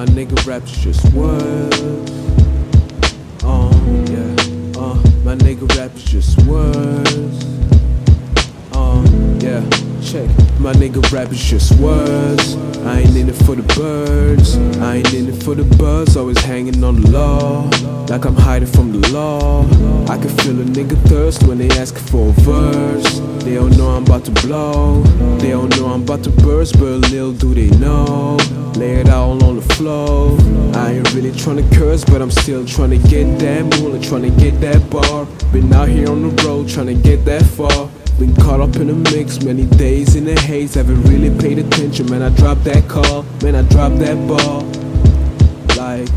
nigga raps just words. Yeah. My nigga raps just words. Yeah. Check. My nigga rap is just words. I ain't in it for the birds. I ain't in it for the buzz. Always hanging on the law, like I'm hiding from the law. I can feel a nigga thirst when they ask for a verse. They don't know I'm about to blow. They don't know I'm about to burst, but little do they know. Lay it all on the floor. I ain't really tryna curse, but I'm still tryna get that moolah, tryna get that bar. Been out here on the road tryna get that far. Been caught up in a mix, many days in the haze. Haven't really paid attention, man. I dropped that call, man. I dropped that ball. Like,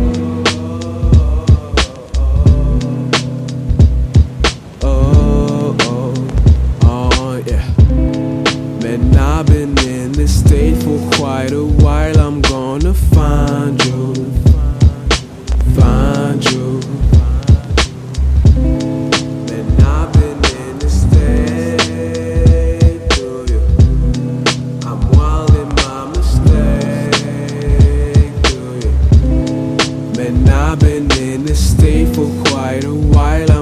yeah. Man, I've been in this state for quite a while. I'm gonna find you, find you. Man, I've been in this state, do you? I'm wild in my mistake, do you? Man, I've been in this state for quite a while.